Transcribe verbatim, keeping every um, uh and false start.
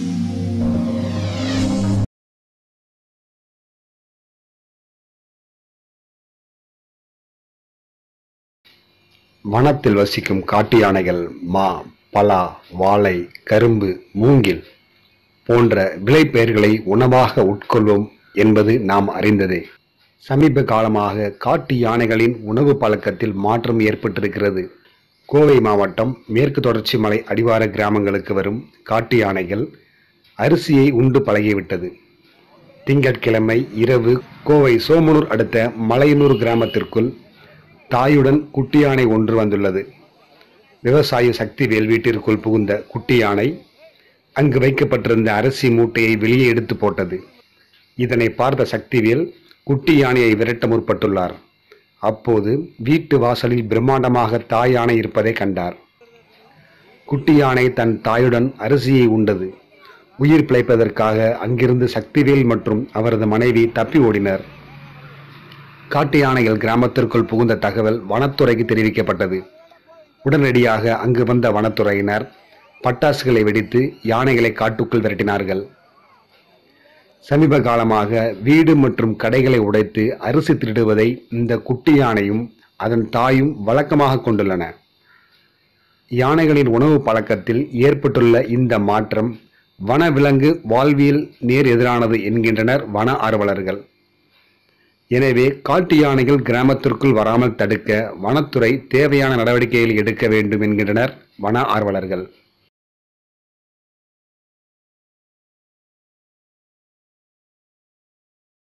வனத்தில் வசிக்கும் காட்டு யானைகள் மா, பலா, வாழை, கரும்பு, மூங்கில் போன்ற விளைபெயர்களை உணவாக உட்கொள்வோம் என்பது நாம் அறிந்ததே. சமீப காலமாக காட்டு யானைகளின் உணவு பழக்கத்தில் மாற்றம் ஏற்பட்டிருக்கிறது. கோவை மாவட்டம் மேற்கு தொடர்ச்சி மலை அடிவார கிராமங்களுக்கு வரும் காட்டு யானைகள் அரிசியை உண்டு பழகிவிட்டது. திங்கட்கிழமை இரவு கோவை சோமனூர் அடுத்த மலையனூர் கிராமத்திற்குள் தாயுடன் குட்டி யானை ஒன்று வந்துள்ளது. விவசாயி சக்திவேல் வீட்டிற்குள் புகுந்த குட்டி யானை அங்கு வைக்கப்பட்டிருந்த அரிசி மூட்டையை வெளியே எடுத்து போட்டது. இதனை பார்த்த சக்திவேல் குட்டி யானையை விரட்ட முற்பட்டுள்ளார். அப்போது வீட்டு வாசலில் பிரம்மாண்டமாக தாய் யானை இருப்பதை கண்டார். குட்டி யானை தன் தாயுடன் அரிசியை உண்டது. உயிர் பிழைப்பதற்காக அங்கிருந்து சக்திவேல் மற்றும் அவரது மனைவி தப்பி ஓடினர். காட்டு யானைகள் கிராமத்திற்குள் புகுந்த தகவல் வனத்துறைக்கு தெரிவிக்கப்பட்டது. உடனடியாக அங்கு வந்த வனத்துறையினர் பட்டாசுகளை வெடித்து யானைகளை காட்டுக்குள் விரட்டினார்கள். சமீப காலமாக வீடு மற்றும் கடைகளை உடைத்து அரிசி திருடுவதை இந்த குட்டி யானையும் அதன் தாயும் வழக்கமாக கொண்டுள்ளன. யானைகளின் உணவு பழக்கத்தில் ஏற்பட்டுள்ள இந்த மாற்றம் வனவிலங்கு வாழ்வியல் நேர் எதிரானது என்கின்றனர் வன ஆர்வலர்கள். எனவே காட்டு யானைகள் கிராமத்திற்குள் வராமல் தடுக்க வனத்துறை தேவையான நடவடிக்கைகளை எடுக்க வேண்டும் என்கின்றனர் வன ஆர்வலர்கள்.